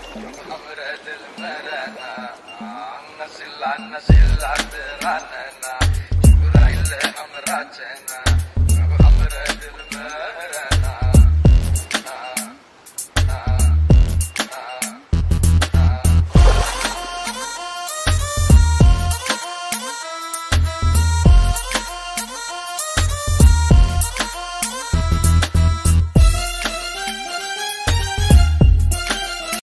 हमरे दिल में रहना नसिला नसिला तेरा नैना चुराइले हमरा चैन